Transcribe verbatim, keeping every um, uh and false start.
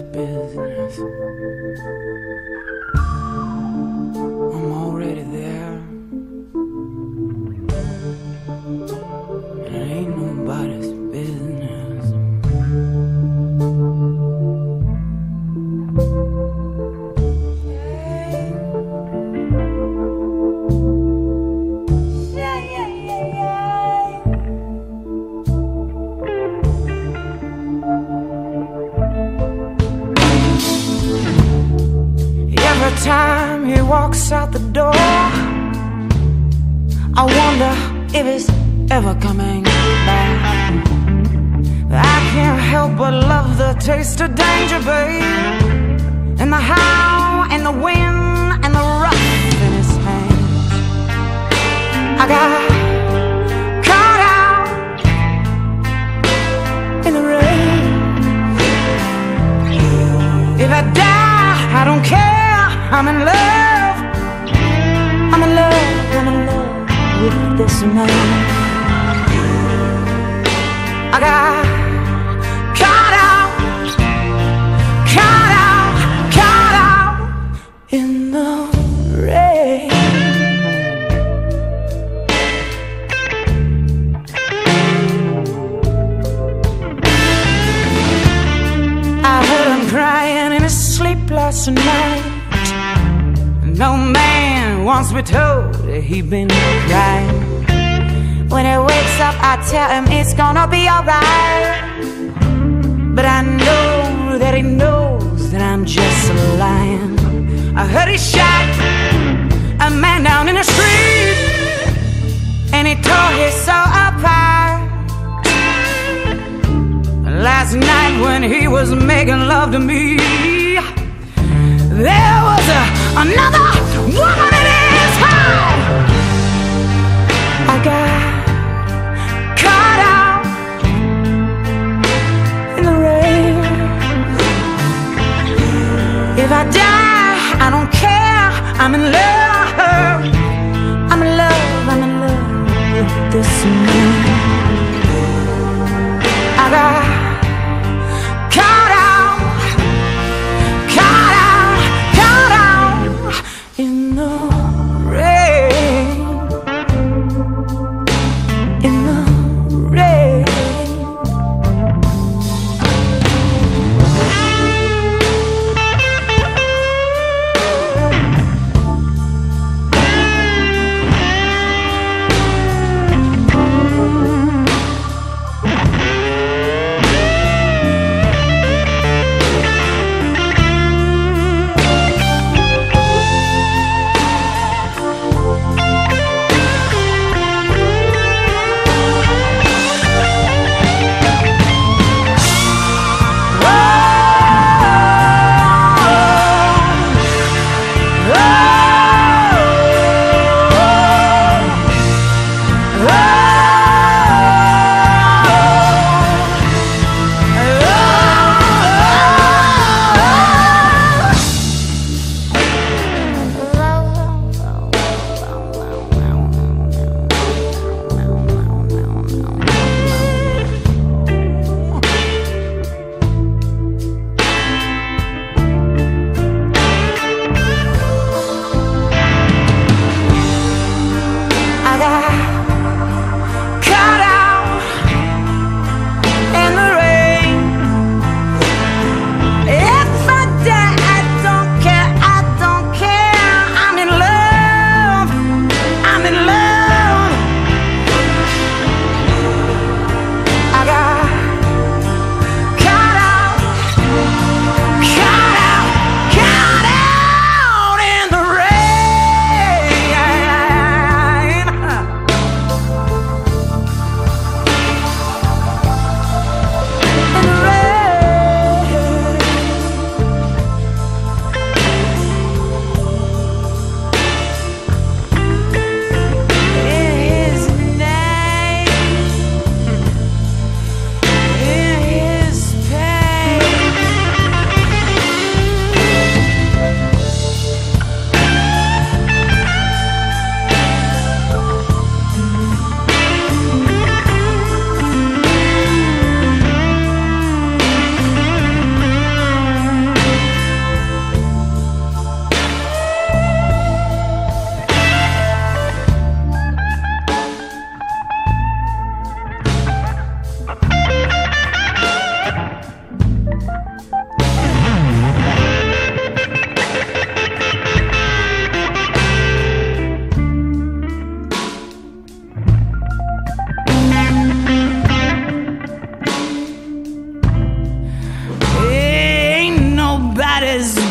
nobody's business. I'm already there, and it ain't nobody's business. Yeah, yeah, yeah, yeah. Every time he walks out the door, I wonder if he's ever coming back. I can't help but love the taste of danger, babe, and the how and the wind and the rough in his hands. I got caught out in the rain. If I die, I don't care. I'm in love, I'm in love, I'm in love with this man. I got caught out, caught out, caught out in the rain. I heard him crying in his sleep last night. No man wants to be told that he been crying. When he wakes up, I tell him it's gonna be alright. But I know that he knows that I'm just lying. I heard he shot a man down in the street, and he tore his soul apart. Last night when he was making love to me, there was a, another woman in his heart. I got caught out in the rain. If I die, I don't care. I'm in love. I'm in love. I'm in love with this man. I got is